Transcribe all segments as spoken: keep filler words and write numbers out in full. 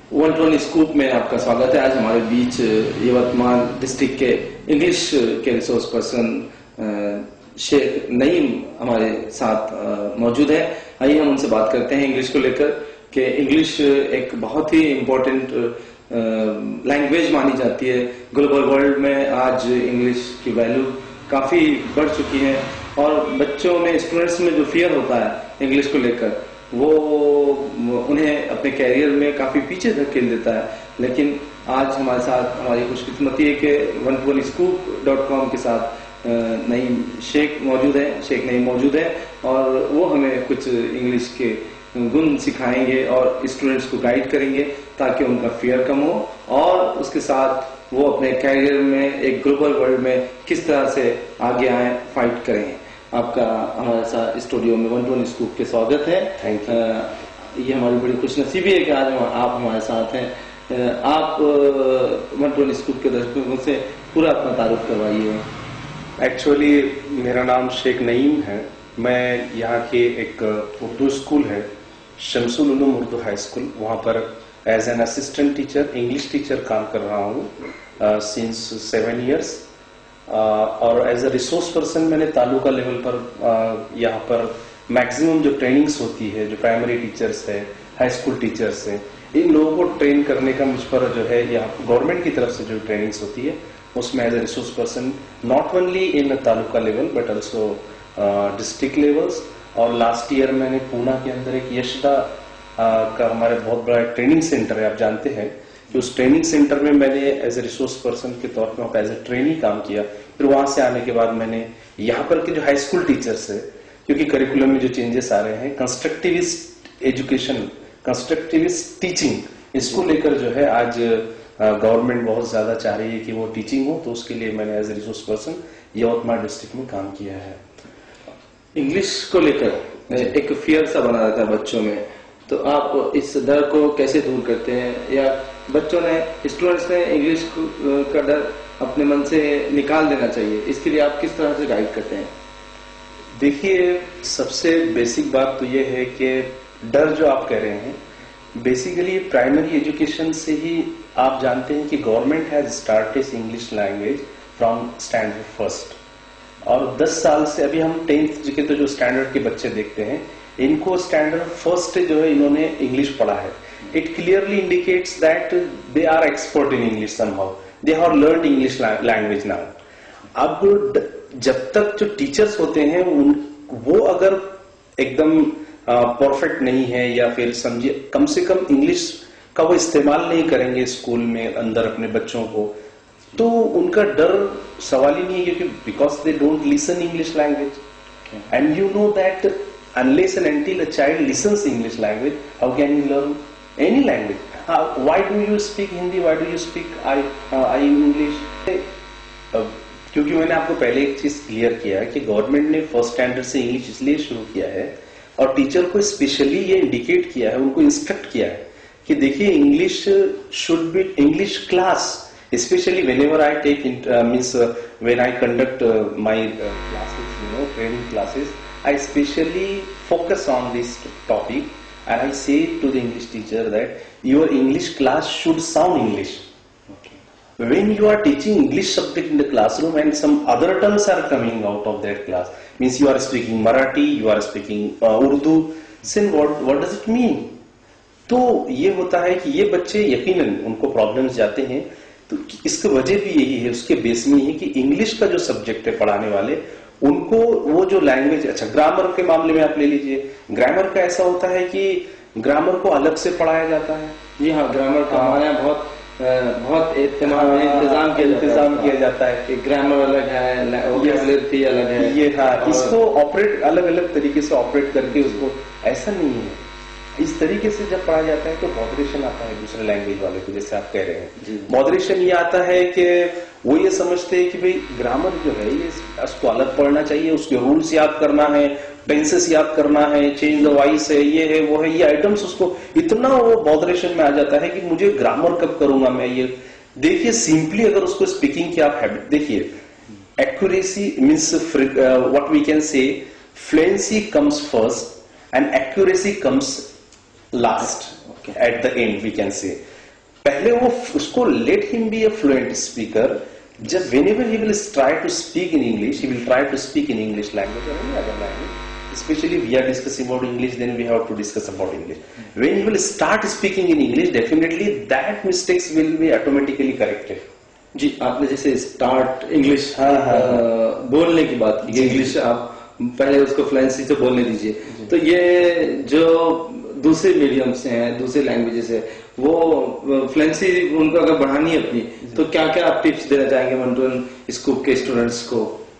One two one scoop में आपका स्वागत है। आज हमारे बीच यवतमाल डिस्ट्रिक्ट के इंग्लिश के रिसोर्स पर्सन शेख नईम हमारे साथ मौजूद है। आइए हम उनसे बात करते हैं इंग्लिश को लेकर कि इंग्लिश एक बहुत ही इम्पोर्टेंट लैंग्वेज मानी जाती है। ग्लोबल वर्ल्ड में आज इंग्लिश की वैल्यू काफी बढ़ चुकी है और बच्चों में, स्टूडेंट्स में जो फियर होता है इंग्लिश को लेकर, वो उन्हें अपने कैरियर में काफी पीछे धकेल देता है। लेकिन आज हमारे साथ हमारी खुशकिस्मती है कि one two one scoop dot com के साथ नईम शेख मौजूद है शेख नईम मौजूद है और वो हमें कुछ इंग्लिश के गुण सिखाएंगे और स्टूडेंट्स को गाइड करेंगे ताकि उनका फियर कम हो और उसके साथ वो अपने कैरियर में एक ग्लोबल वर्ल्ड में किस तरह से आगे आए, फाइट करें। आपका हमारे साथ स्टूडियो में वन टू वन स्कूप के स्वागत है। Thank you. ये हमारी बड़ी खुशनसीबी है कि आज आप हमारे साथ हैं। आप वन टू वन स्कूप के दर्शकों से पूरा अपना तारुफ करवाइए। एक्चुअली मेरा नाम शेख नईम है। मैं यहाँ के एक उर्दू स्कूल है, शमसुल उलूम उर्दू हाई स्कूल, वहाँ पर as an assistant teacher, English teacher काम कर रहा हूँ सिंस सेवन ईयर्स। और एज अ रिसोर्स पर्सन मैंने तालुका लेवल पर uh, यहाँ पर मैक्सिमम जो ट्रेनिंग्स होती है, जो प्राइमरी टीचर्स है, हाई स्कूल टीचर्स है, इन लोगों को ट्रेन करने का मुझ पर जो है यहाँ गवर्नमेंट की तरफ से जो ट्रेनिंग्स होती है उसमें as a resource person not only in taluka level but also district levels. और लास्ट ईयर मैंने पूना के अंदर एक यशदा uh, का हमारे बहुत बड़ा ट्रेनिंग सेंटर है, आप जानते हैं कि उस ट्रेनिंग सेंटर में मैंने एज ए रिसोर्स पर्सन के तौर पर एज ए ट्रेनी काम किया। फिर वहां से आने के बाद मैंने यहाँ पर के जो हाई स्कूल टीचर्स है, क्योंकि करिकुलम में जो चेंजेस आ रहे हैं, कंस्ट्रक्टिविस्ट एजुकेशन, कंस्ट्रक्टिविस्ट टीचिंग, इसको लेकर जो है आज गवर्नमेंट बहुत ज्यादा चाह रही है कि वो टीचिंग हो, तो उसके लिए मैंने as a resource person Yavatmal district में काम किया है। इंग्लिश को लेकर एक फियर सा बना रहता है बच्चों में, तो आप इस डर को कैसे दूर करते हैं या बच्चों ने, स्टूडेंट्स ने इंग्लिश का डर अपने मन से निकाल देना चाहिए, इसके लिए आप किस तरह से गाइड करते हैं? देखिए, सबसे बेसिक बात तो ये है कि डर जो आप कह रहे हैं, बेसिकली प्राइमरी एजुकेशन से ही आप जानते हैं कि government has started English language from standard first. और दस साल से अभी हम टेंथ के तो जो स्टैंडर्ड के बच्चे देखते हैं, इनको स्टैंडर्ड फर्स्ट जो है इन्होंने इंग्लिश पढ़ा है। It clearly indicates that they are expert in English somehow, they have learned English language now. अब जब तक जो टीचर्स होते हैं उन वो अगर एकदम परफेक्ट नहीं है या फिर समझिए कम से कम इंग्लिश का वो इस्तेमाल नहीं करेंगे स्कूल में अंदर अपने बच्चों को, तो उनका डर सवाल ही नहीं है, क्योंकि because they don't listen English language and you know that unless and until a child listens English language, how can he learn any language? Uh, why do you speak Hindi? Why do you speak I uh, I English? uh, क्योंकि मैंने आपको पहले एक चीज clear किया है कि government ने फर्स्ट स्टैंडर्ड से इंग्लिश इसलिए शुरू किया है और टीचर को स्पेशली ये इंडिकेट किया है, उनको इंस्ट्रक्ट किया है कि देखिए English should be English class, specially whenever I take means when I conduct my classes, you know, training classes, I specially focus on this topic and I say to the English teacher that your English class should sound English. Okay. When you are teaching English subject in the classroom and some other terms are coming out of that class, means you are speaking Marathi, you are speaking uh, Urdu, then what, what does it mean? तो ये होता है कि ये बच्चे यकीनन उनको problems जाते हैं, तो इसकी वजह भी यही है, उसके बेस में ये कि इंग्लिश का जो सब्जेक्ट है पढ़ाने वाले उनको वो जो लैंग्वेज, अच्छा ग्रामर के मामले में आप ले लीजिए, ग्रामर का ऐसा होता है कि ग्रामर को अलग से पढ़ाया जाता है। जी हाँ, ग्रामर का हमारे यहाँ बहुत बहुत इंतजाम इंतजाम किया इंतजाम किया जाता है कि ग्रामर अलग है, वोकैबुलरी अलग है, ये हाँ, इसको ऑपरेट अलग अलग तरीके से ऑपरेट करके उसको, ऐसा नहीं है। इस तरीके से जब पढ़ा जाता है तो मॉडरेशन आता है दूसरे लैंग्वेज वाले को, जैसे आप कह रहे हैं। मॉडरेशन ये आता है कि वो ये समझते हैं कि भाई ग्रामर जो है ये उसको अलग पढ़ना चाहिए, उसके रूल्स याद करना है, टेंसेस याद करना है, चेंज द वॉइस है, ये है वो है, ये आइटम्स, उसको इतना वो मॉडरेशन में आ जाता है कि मुझे ग्रामर कब करूंगा मैं ये। देखिए सिंपली अगर उसको स्पीकिंग की आप हैबिट देखिए, accuracy means what we can say fluency comes first and accuracy comes last, okay, at the end we can say पहले वो उसको let him be a fluent speaker. Just whenever he will try to speak in English, he will try to speak in English language or any other language. Especially we are discussing about English, then we have to discuss about English. When he will start speaking in English, definitely that mistakes will be automatically corrected. जी, आपने जैसे start English बोलने की बात की, English आप पहले उसको फ्लुएंसी से बोलने दीजिए. तो ये जो दूसरे मीडियम से हैं, दूसरे लैंग्वेजेस है, वो फ्लुएंसी उनको अगर बढ़ानी है अपनी, तो क्या क्या आप टिप्स देना चाहेंगे मंटून स्कूप के स्टूडेंट्स को?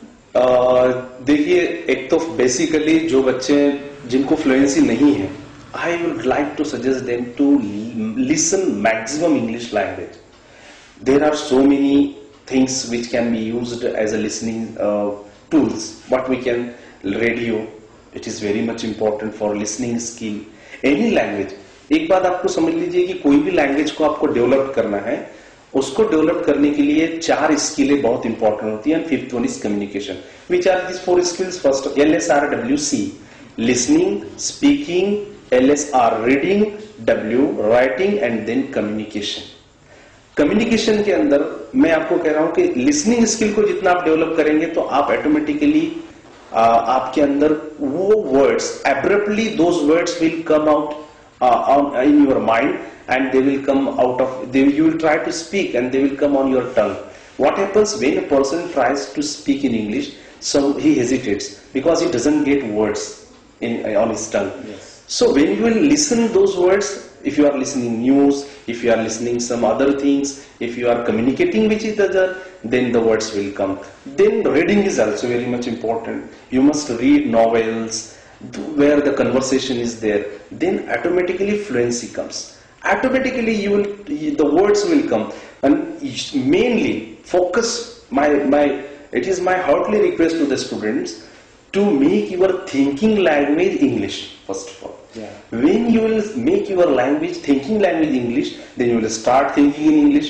देखिए, एक तो बेसिकली जो बच्चे जिनको फ्लुएंसी नहीं है, I would like to suggest them to listen maximum English language. There are so many things which can be used as a listening tools. What we can radio, it is very much important for listening skill. Any language, एक बात आपको समझ लीजिए कि कोई भी language को आपको डेवलप करना है, उसको डेवलप करने के लिए चार स्किलें बहुत इंपॉर्टेंट होती हैं. Fifth one is communication. Which are this four skills? First L S R W C, listening, speaking, L S R reading, W writing and then communication. Communication के अंदर मैं आपको कह रहा हूं कि लिसनिंग स्किल को जितना आप डेवलप करेंगे तो आप ऑटोमेटिकली Uh, आपके अंदर वो words abruptly those words will come out in your mind and they will come out of the you will try to speak and they will come on your tongue. What happens when a person tries to speak in English, so he hesitates because he doesn't get words in on his tongue. So when you will listen those words, if you are listening news, if you are listening some other things, if you are communicating with each other, then the words will come. Then reading is also very much important. You must read novels where the conversation is there. Then automatically fluency comes. Automatically you will, the words will come. And mainly focus, my, my, it is my heartily request to the students to make your thinking language English first of all. Yeah. When you will make your language thinking language English, then you will start thinking in English.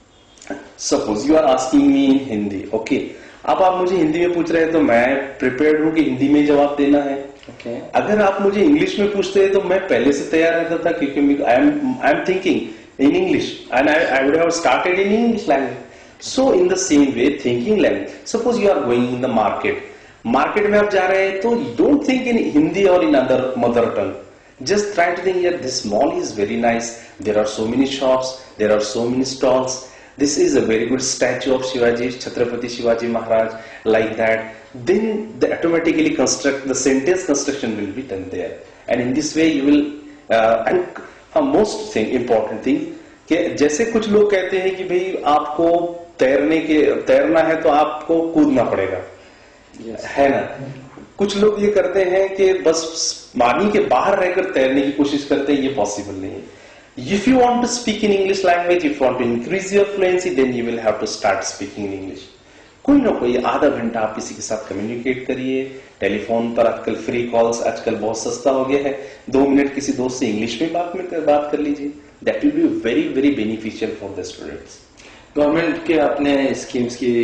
Suppose you are asking me in Hindi, okay? अब आप मुझे हिंदी में पूछ रहे हैं तो मैं prepared हूँ कि हिंदी में जवाब देना है. Okay. अगर आप मुझे इंग्लिश में पूछते हैं तो मैं पहले से तैयार रहता था क्योंकि I am I am thinking in English and I I would have started in English language. So in the same way thinking language. Suppose you are going in the market, market में आप जा रहे हैं तो don't think in Hindi और in other mother tongue. Just try to think, yeah, this mall is very nice. There are so many shops. There are so many stalls. This is a very good statue of Shivaji, Chhatrapati Shivaji Maharaj, like that. Then the automatically construct the sentence construction will be done there. And in this way you will. Uh, and uh, most thing important thing कि जैसे कुछ लोग कहते हैं कि भाई आपको तैरने के तैरना है तो आपको कूदना पड़ेगा, yes. है ना. कुछ लोग ये करते हैं कि बस पानी के बाहर रहकर तैरने की कोशिश करते हैं, ये पॉसिबल नहीं है. If you want to speak in English language, if you want to increase your fluency, then you will have to start speaking in English. कोई ना कोई आधा घंटा आप किसी के साथ कम्युनिकेट करिए. टेलीफोन पर आजकल फ्री कॉल्स आजकल बहुत सस्ता हो गया है. दो मिनट किसी दोस्त से इंग्लिश में बात में कर, बात कर लीजिए. That will be very very beneficial for the students. Government के अपने स्कीम्स की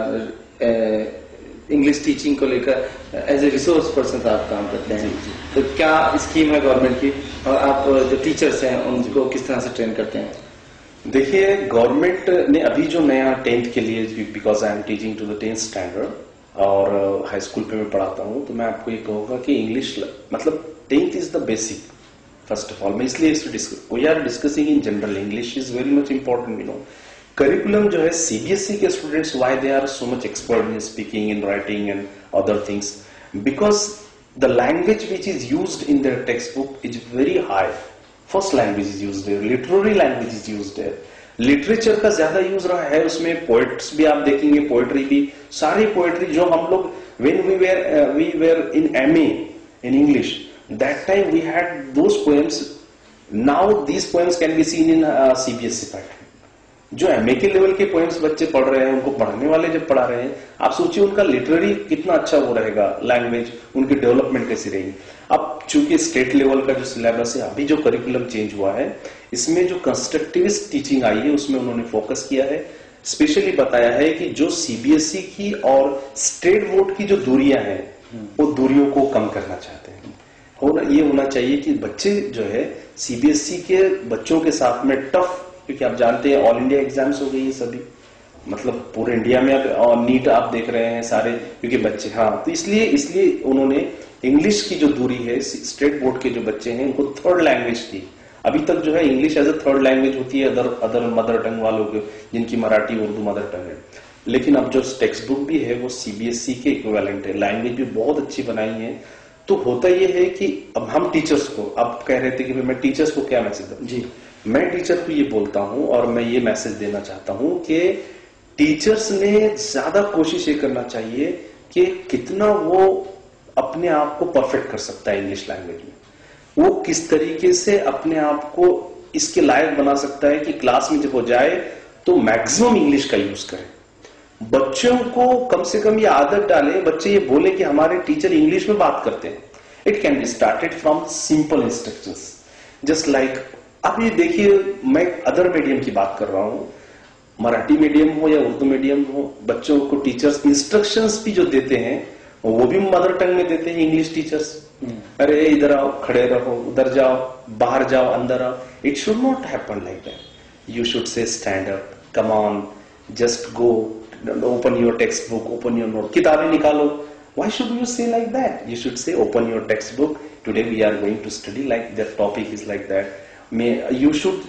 या इंग्लिश टीचिंग को लेकर एज ए रिसोर्स पर्सन आप काम करते हैं, तो क्या स्कीम है गवर्नमेंट की और आप जो टीचर्स हैं उनको किस तरह से ट्रेन करते हैं? देखिए, गवर्नमेंट ने अभी जो नया टेंथ के लिए, because I am teaching to the tenth standard और हाई स्कूल पे मैं पढ़ाता हूँ, तो मैं आपको ये कहूँगा कि इंग्लिश मतलब tenth is the basic. First of all मैं इसलिए we are discussing in general, English is very much important. You know, curriculum जो है सीबीएसई के students, why they are so much expert in speaking, in writing and other things, because the language which is used in their text book is very high. First language is used there, literary language is used there. Literature का ज्यादा use रहा है उसमें. Poets भी आप देखेंगे, poetry भी, सारी पोएट्री जो हम लोग when we were we were in MA in English, that time we had those poems. Now these poems can be seen in CBSE pattern. जो एमए के लेवल के पोएम्स बच्चे पढ़ रहे हैं, उनको पढ़ने वाले जब पढ़ा रहे हैं, आप सोचिए उनका लिटरेरी कितना अच्छा वो रहेगा, लैंग्वेज उनकी डेवलपमेंट कैसी रहेगी. अब चूंकि स्टेट लेवल का जो सिलेबस है, अभी जो करिकुलम चेंज हुआ है, इसमें जो कंस्ट्रक्टिविस्ट टीचिंग आई है उसमें उन्होंने फोकस किया है. स्पेशली बताया है कि जो सीबीएसई की और स्टेट बोर्ड की जो दूरियां हैं, वो दूरियों को कम करना चाहते हैं. होना ये होना चाहिए कि बच्चे जो है सीबीएसई के बच्चों के साथ में टफ क्योंकि आप जानते हैं ऑल इंडिया एग्जाम्स हो गई है सभी, मतलब पूरे इंडिया में अब नीट आप देख रहे हैं सारे, क्योंकि बच्चे, हाँ, तो इसलिए इसलिए उन्होंने इंग्लिश की जो दूरी है, स्टेट बोर्ड के जो बच्चे हैं उनको थर्ड लैंग्वेज थी। अभी तक जो है English as a third language होती है अदर अदर मदर टंग वालों के, जिनकी मराठी उर्दू मदर टंग है। लेकिन अब जो टेक्स्ट बुक भी है वो सीबीएसई के इक्विवेलेंट है, लैंग्वेज भी बहुत अच्छी बनाई है। तो होता ये है कि अब हम टीचर्स को, अब कह रहे थे कि मैं टीचर्स को क्या मैसेज दूं, जी मैं टीचर को ये बोलता हूं और मैं ये मैसेज देना चाहता हूं कि टीचर्स ने ज्यादा कोशिश ये करना चाहिए कि कितना वो अपने आप को परफेक्ट कर सकता है इंग्लिश लैंग्वेज में, वो किस तरीके से अपने आप को इसके लायक बना सकता है कि क्लास में जब वो जाए तो मैक्सिमम इंग्लिश का यूज करे। बच्चों को कम से कम ये आदत डाले, बच्चे ये बोले कि हमारे टीचर इंग्लिश में बात करते हैं। It can be started from simple instructions, just like, अब ये देखिए मैं अदर मीडियम की बात कर रहा हूं, मराठी मीडियम हो या उर्दू मीडियम हो, बच्चों को टीचर्स इंस्ट्रक्शंस भी जो देते हैं वो भी मदर टंग में देते हैं इंग्लिश टीचर्स। अरे इधर आओ, खड़े रहो, उधर जाओ, बाहर जाओ, अंदर आओ। It should not happen like that. You should say stand up, come on, just go, open your text book, open your note, किताबें निकालो। Why should you say like that? You should say, open your textbook. Today we are going to study like that. Topic is like that. May you should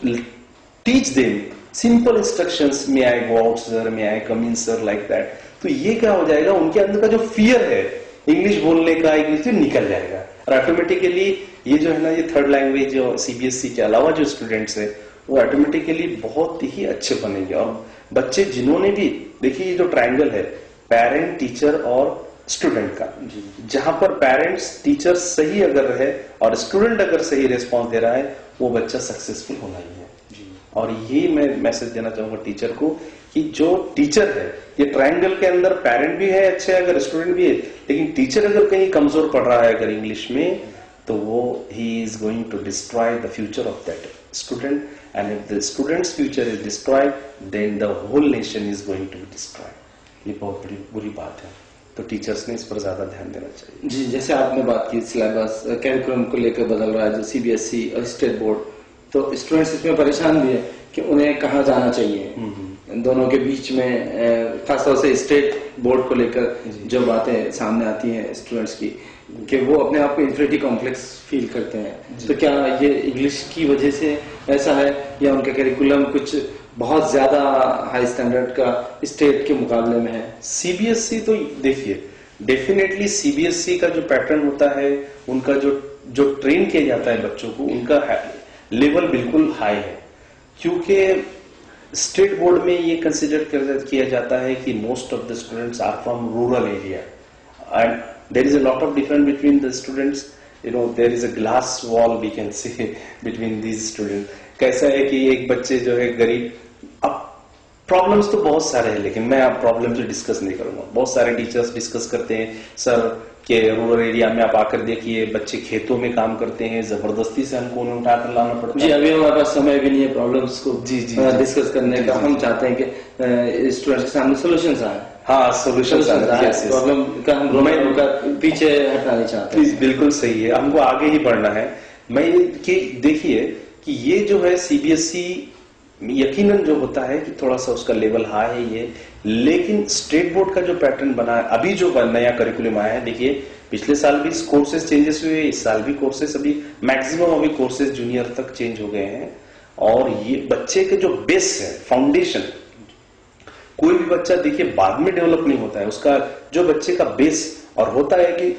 teach them simple instructions. May I go out, sir? May I come in, sir? Like that. तो ये क्या हो जाएगा, उनके अंदर का जो fear है इंग्लिश बोलने का, इंग्लिश से निकल जाएगा और ऑटोमेटिकली ये जो है ना, ये थर्ड लैंग्वेज जो सीबीएसई के अलावा जो स्टूडेंट्स है वो ऑटोमेटिकली बहुत ही अच्छे बनेंगे। और बच्चे जिन्होंने भी, देखिए ये जो ट्रायंगल है पेरेंट, टीचर और स्टूडेंट का, जहां पर पेरेंट्स टीचर सही अगर है और स्टूडेंट अगर सही रिस्पॉन्स दे रहा है, वो बच्चा सक्सेसफुल होना ही है जी। और ये मैं मैसेज देना चाहूंगा टीचर को कि जो टीचर है, ये ट्रायंगल के अंदर पेरेंट भी है अच्छे, अगर स्टूडेंट भी है, लेकिन टीचर अगर कहीं कमजोर पड़ रहा है अगर इंग्लिश में, तो वो he is going to destroy the future of that student, and if the students future is destroyed then the whole nation is going to be destroyed. ये बहुत बड़ी बुरी बात है, तो टीचर्स ने इस पर ज्यादा ध्यान देना चाहिए। जी, जैसे आपने बात की सिलेबस कैरिकुलम को लेकर बदल रहा है जो सीबीएसई और स्टेट बोर्ड, तो स्टूडेंट्स इसमें परेशान भी है कि उन्हें कहाँ जाना चाहिए, दोनों के बीच में खासतौर से स्टेट बोर्ड को लेकर जो बातें सामने आती हैं स्टूडेंट्स की कि वो अपने आप को इंफीरियरिटी कॉम्प्लेक्स फील करते हैं। तो क्या ये इंग्लिश की वजह से ऐसा है या उनका कैरिकुलम कुछ बहुत ज्यादा हाई स्टैंडर्ड का स्टेट के मुकाबले में है? सीबीएसई तो देखिए डेफिनेटली सीबीएसई का जो पैटर्न होता है, उनका जो जो ट्रेन किया जाता है बच्चों को, उनका लेवल बिल्कुल हाई है, क्योंकि स्टेट बोर्ड में ये कंसिडर किया जाता है कि most of the students are from rural area and there is a lot of difference between the students, you know there is a glass wall we can say between these student. कैसा है कि एक बच्चे जो है गरीब, अब problems तो बहुत सारे हैं, लेकिन मैं अब प्रॉब्लम से डिस्कस नहीं करूंगा। बहुत सारे टीचर्स डिस्कस करते हैं सर के रूरल एरिया में आप आकर देखिए बच्चे खेतों में काम करते हैं, जबरदस्ती से हमको उन्हें उठाकर लाना पड़ता है। जी, अभी हमारे पास समय भी नहीं है प्रॉब्लम्स को जी जी डिस्कस करने का। हम चाहते हैं कि स्टूडेंट्स के सामने सोल्यूशन आए। हाँ, सोल्यूशन प्रॉब्लम का हम रोक पीछे हटना नहीं चाहते। बिल्कुल सही है, हमको आगे ही बढ़ना है। मैं कि देखिए कि ये जो है सीबीएसई यकीनन जो होता है कि थोड़ा सा उसका लेवल हाई है ये, लेकिन स्टेट बोर्ड का जो पैटर्न बना है, अभी जो नया करिकुलम आया है, देखिए पिछले साल भी कोर्सेज चेंजेस हुए, इस साल भी कोर्सेज, अभी मैक्सिमम अभी कोर्सेज जूनियर तक चेंज हो गए हैं। और ये बच्चे के जो बेस है, फाउंडेशन, कोई भी बच्चा देखिए बाद में डेवलप नहीं होता है, उसका जो बच्चे का बेस, और होता है कि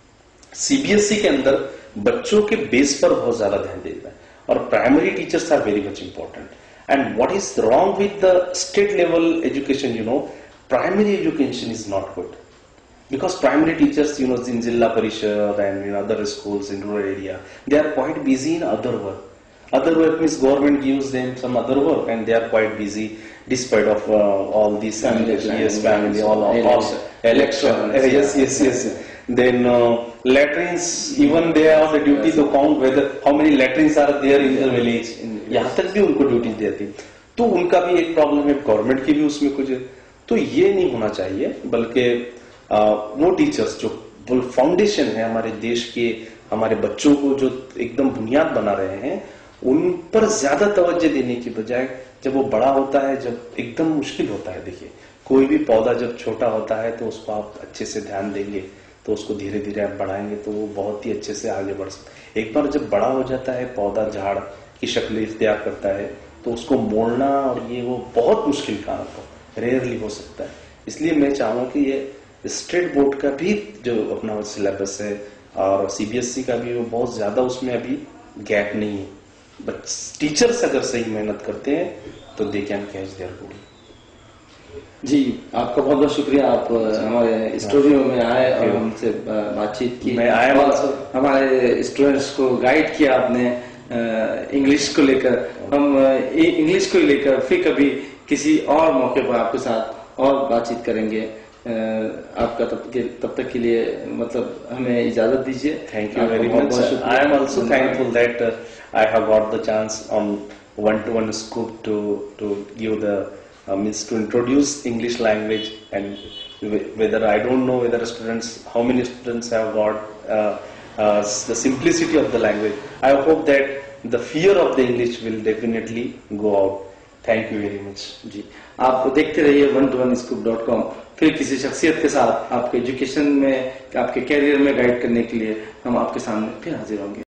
सीबीएसई के अंदर बच्चों के बेस पर बहुत ज्यादा ध्यान देता है, और primary teachers are very much important. And what is wrong with the state level education, you know, primary education is not good. Because primary teachers, you know, in Zilla Parishad and in other schools in rural area, they are quite busy in other work. Other work means government gives them some other work and they are quite busy despite of uh, all these family, yes, family, all, all, all election, yes, yes, yes. Then uh, latrines, even they have the duty to count whether how many latrines are there in the village. यहाँ तक भी उनको duty देती, तो उनका भी एक problem है, गवर्नमेंट की भी उसमें कुछ है। तो ये नहीं होना चाहिए, बल्कि वो टीचर्स जो फाउंडेशन है हमारे देश के, हमारे बच्चों को जो एकदम बुनियाद बना रहे हैं, उन पर ज्यादा तवज्जो देने की बजाय जब वो बड़ा होता है, जब एकदम मुश्किल होता है, देखिए कोई भी पौधा जब छोटा होता है तो उसको आप अच्छे से ध्यान देंगे तो उसको धीरे धीरे आप बढ़ाएंगे तो वो बहुत ही अच्छे से आगे बढ़ सकता है। एक बार जब बड़ा हो जाता है, पौधा झाड़ की शक्ल इख्तियार करता है, तो उसको मोड़ना और ये वो बहुत मुश्किल काम हो, रेयरली हो सकता है। इसलिए मैं चाहूँगा कि ये स्टेट बोर्ड का भी जो अपना सिलेबस है और सीबीएसई का भी, वो बहुत ज्यादा उसमें अभी गैप नहीं है। बट टीचर्स अगर सही मेहनत करते हैं तो they can catch their goal. जी, आपका बहुत बहुत शुक्रिया, आप हमारे स्टूडियो में आए और हमसे बातचीत की। मैं आया और हमारे स्टूडेंट्स को गाइड किया आपने इंग्लिश को लेकर। हम इंग्लिश को लेकर फिर कभी किसी और मौके पर आपके साथ और बातचीत करेंगे। आपका तब के तब तक के लिए मतलब हमें इजाजत दीजिए। Thank you very much. I am also thankful that I have got the chance on one two one Scoop to to give the Uh, means to introduce English language, and whether I don't know whether students, how many students have got uh, uh, the simplicity of the language. I hope that the fear of the English will definitely go out. Thank you very much. जी, आप देखते रहिए one two one scoop dot com. फिर किसी शख्सियत के साथ आपके एजुकेशन में, आपके कैरियर में गाइड करने के लिए हम आपके सामने फिर हाजिर होंगे।